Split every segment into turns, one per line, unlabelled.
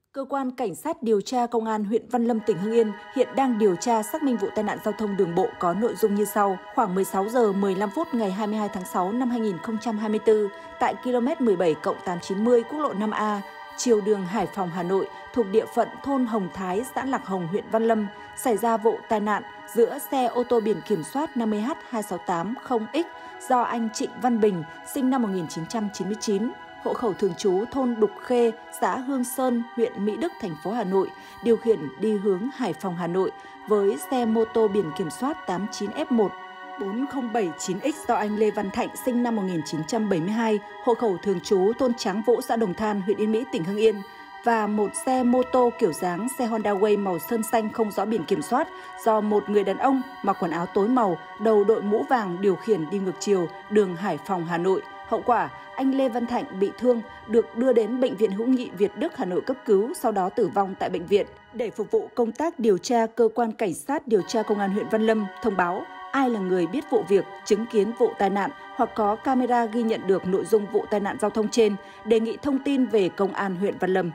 Cơ quan Cảnh sát điều tra Công an huyện Văn Lâm, tỉnh Hưng Yên hiện đang điều tra xác minh vụ tai nạn giao thông đường bộ có nội dung như sau. Khoảng 16 giờ 15 phút ngày 22 tháng 6 năm 2024, tại km 17+890 quốc lộ 5A, chiều đường Hải Phòng, Hà Nội, thuộc địa phận thôn Hồng Thái, xã Lạc Hồng, huyện Văn Lâm, xảy ra vụ tai nạn giữa xe ô tô biển kiểm soát 50H2680X do anh Trịnh Văn Bình, sinh năm 1999, hộ khẩu thường trú thôn Đục Khê, xã Hương Sơn, huyện Mỹ Đức, thành phố Hà Nội, điều khiển đi hướng Hải Phòng, Hà Nội với xe mô tô biển kiểm soát 89F14079X do anh Lê Văn Thạnh, sinh năm 1972, hộ khẩu thường trú thôn Tráng Vũ, xã Đồng Than, huyện Yên Mỹ, tỉnh Hưng Yên, và một xe mô tô kiểu dáng xe Honda Way màu sơn xanh không rõ biển kiểm soát do một người đàn ông mặc quần áo tối màu, đầu đội mũ vàng điều khiển đi ngược chiều đường Hải Phòng, Hà Nội. Hậu quả, anh Lê Văn Thạnh bị thương, được đưa đến Bệnh viện Hữu nghị Việt Đức, Hà Nội cấp cứu, sau đó tử vong tại bệnh viện. Để phục vụ công tác điều tra, Cơ quan Cảnh sát điều tra Công an huyện Văn Lâm thông báo ai là người biết vụ việc, chứng kiến vụ tai nạn hoặc có camera ghi nhận được nội dung vụ tai nạn giao thông trên, đề nghị thông tin về Công an huyện Văn Lâm.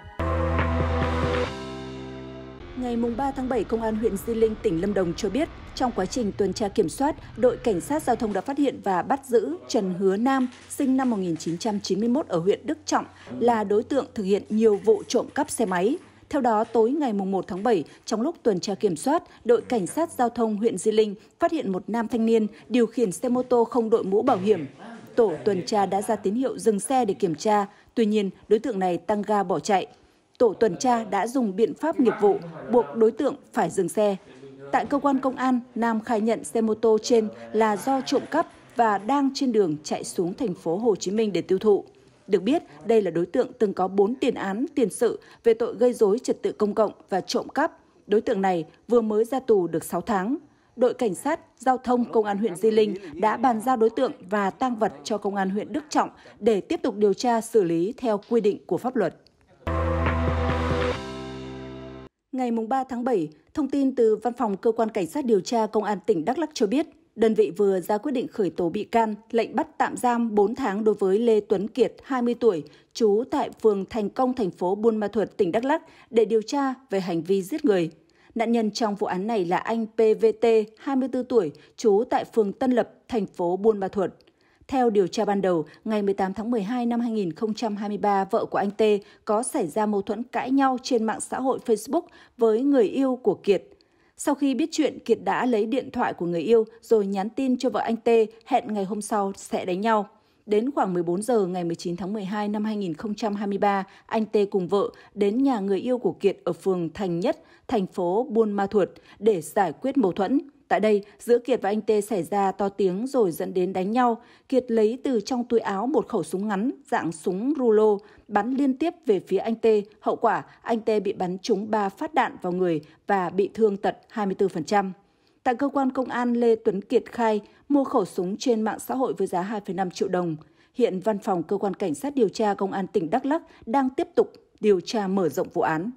Ngày 3 tháng 7, Công an huyện Di Linh, tỉnh Lâm Đồng cho biết, trong quá trình tuần tra kiểm soát, đội Cảnh sát Giao thông đã phát hiện và bắt giữ Trần Hứa Nam, sinh năm 1991 ở huyện Đức Trọng, là đối tượng thực hiện nhiều vụ trộm cắp xe máy. Theo đó, tối ngày 1 tháng 7, trong lúc tuần tra kiểm soát, đội Cảnh sát Giao thông huyện Di Linh phát hiện một nam thanh niên điều khiển xe mô tô không đội mũ bảo hiểm. Tổ tuần tra đã ra tín hiệu dừng xe để kiểm tra, tuy nhiên đối tượng này tăng ga bỏ chạy. Tổ tuần tra đã dùng biện pháp nghiệp vụ buộc đối tượng phải dừng xe. Tại cơ quan công an, Nam khai nhận xe mô tô trên là do trộm cắp và đang trên đường chạy xuống thành phố Hồ Chí Minh để tiêu thụ. Được biết, đây là đối tượng từng có 4 tiền án tiền sự về tội gây rối trật tự công cộng và trộm cắp. Đối tượng này vừa mới ra tù được 6 tháng. Đội Cảnh sát Giao thông Công an huyện Di Linh đã bàn giao đối tượng và tang vật cho Công an huyện Đức Trọng để tiếp tục điều tra xử lý theo quy định của pháp luật. Ngày 3 tháng 7, thông tin từ Văn phòng Cơ quan Cảnh sát điều tra Công an tỉnh Đắk Lắk cho biết, đơn vị vừa ra quyết định khởi tố bị can, lệnh bắt tạm giam 4 tháng đối với Lê Tuấn Kiệt, 20 tuổi, trú tại phường Thành Công, thành phố Buôn Ma Thuột, tỉnh Đắk Lắk để điều tra về hành vi giết người. Nạn nhân trong vụ án này là anh PVT, 24 tuổi, trú tại phường Tân Lập, thành phố Buôn Ma Thuột. Theo điều tra ban đầu, ngày 18 tháng 12 năm 2023, vợ của anh T có xảy ra mâu thuẫn cãi nhau trên mạng xã hội Facebook với người yêu của Kiệt. Sau khi biết chuyện, Kiệt đã lấy điện thoại của người yêu rồi nhắn tin cho vợ anh T hẹn ngày hôm sau sẽ đánh nhau. Đến khoảng 14 giờ ngày 19 tháng 12 năm 2023, anh T cùng vợ đến nhà người yêu của Kiệt ở phường Thành Nhất, thành phố Buôn Ma Thuột để giải quyết mâu thuẫn. Tại đây, giữa Kiệt và anh T xảy ra to tiếng rồi dẫn đến đánh nhau. Kiệt lấy từ trong túi áo một khẩu súng ngắn dạng súng rulo, bắn liên tiếp về phía anh T. Hậu quả, anh T bị bắn trúng 3 phát đạn vào người và bị thương tật 24%. Tại cơ quan công an, Lê Tuấn Kiệt khai mua khẩu súng trên mạng xã hội với giá 2,5 triệu đồng. Hiện Văn phòng Cơ quan Cảnh sát điều tra Công an tỉnh Đắk Lắk đang tiếp tục điều tra mở rộng vụ án.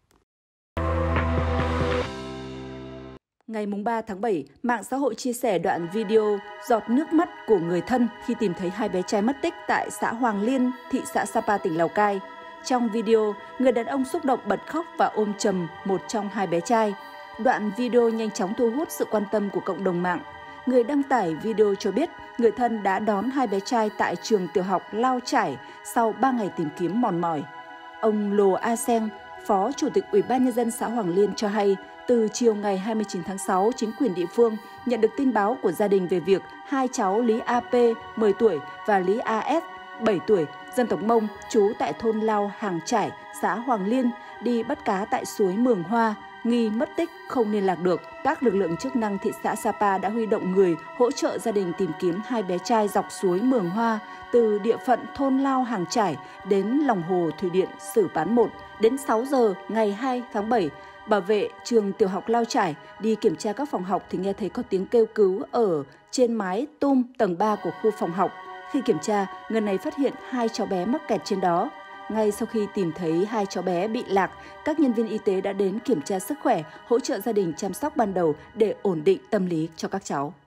Ngày 3 tháng 7, mạng xã hội chia sẻ đoạn video giọt nước mắt của người thân khi tìm thấy 2 bé trai mất tích tại xã Hoàng Liên, thị xã Sapa, tỉnh Lào Cai. Trong video, người đàn ông xúc động bật khóc và ôm chầm một trong 2 bé trai. Đoạn video nhanh chóng thu hút sự quan tâm của cộng đồng mạng. Người đăng tải video cho biết người thân đã đón 2 bé trai tại trường tiểu học Lao Chải sau 3 ngày tìm kiếm mòn mỏi. Ông Lô A Seng, Phó Chủ tịch Ủy ban Nhân dân xã Hoàng Liên cho hay, từ chiều ngày 29 tháng 6, chính quyền địa phương nhận được tin báo của gia đình về việc 2 cháu Lý AP, 10 tuổi và Lý AS, 7 tuổi, dân tộc Mông, trú tại thôn Lao Hàng Trải, xã Hoàng Liên, đi bắt cá tại suối Mường Hoa, nghi mất tích không liên lạc được. Các lực lượng chức năng thị xã Sapa đã huy động người hỗ trợ gia đình tìm kiếm 2 bé trai dọc suối Mường Hoa từ địa phận thôn Lao Hàng Trải đến lòng hồ thủy điện Sử Pán 1. Đến 6 giờ ngày 2 tháng 7, bảo vệ trường tiểu học Lao Chải đi kiểm tra các phòng học thì nghe thấy có tiếng kêu cứu ở trên mái tum tầng 3 của khu phòng học. Khi kiểm tra, người này phát hiện 2 cháu bé mắc kẹt trên đó. Ngay sau khi tìm thấy 2 cháu bé bị lạc, các nhân viên y tế đã đến kiểm tra sức khỏe, hỗ trợ gia đình chăm sóc ban đầu để ổn định tâm lý cho các cháu.